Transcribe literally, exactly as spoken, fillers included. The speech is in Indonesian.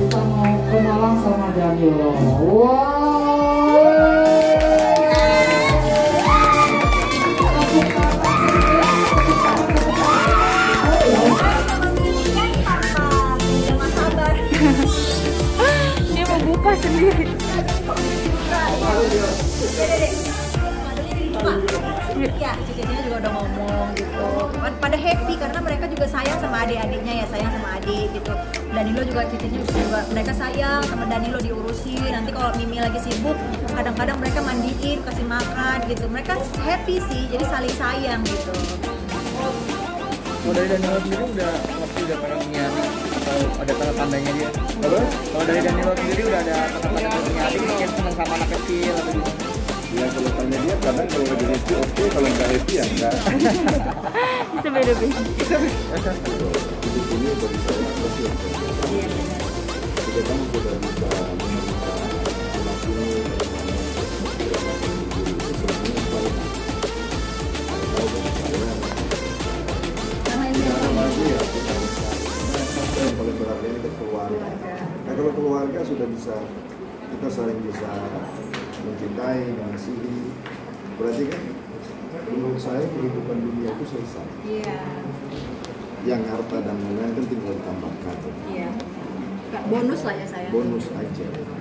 kita mau kenalan sama Danilo. Wow. Dia mau buka sendiri. Ya, cicitnya juga udah ngomong gitu. Pada happy karena mereka juga sayang sama adik-adiknya ya, sayang sama adik gitu. Danilo juga cicitnya juga mereka sayang sama Danilo, diurusin. Nanti kalau Mimi lagi sibuk, kadang-kadang mereka mandiin, kasih makan gitu. Mereka happy sih, jadi saling sayang gitu. Kalau dari Danilo sendiri udah ngerti udah pernah punya adik atau ada tanda-tandanya dia? Apa? Kalau dari Danilo sendiri udah ada tanda-tanda punya adik, mungkin senang sama anak kecil atau gimana? Ya kalau tanya dia kadang kalau lagi happy oke, kalau nggak happy ya enggak. Bisa beda-beda. Hidup ini bagi saya pasti yang terbaik. Kita kan sudah bisa menemukan anak ini sebenarnya paling lagi ya yang paling berat ini ke keluarga. Nah kalau keluarga sudah bisa kita saling bisa mencintai, mengasihi, berarti kan menurut saya kehidupan dunia itu selesai. Iya. Yang harta dan lain-lain kan tinggal ditambahkan. Iya. Bonus lah ya saya. Bonus aja.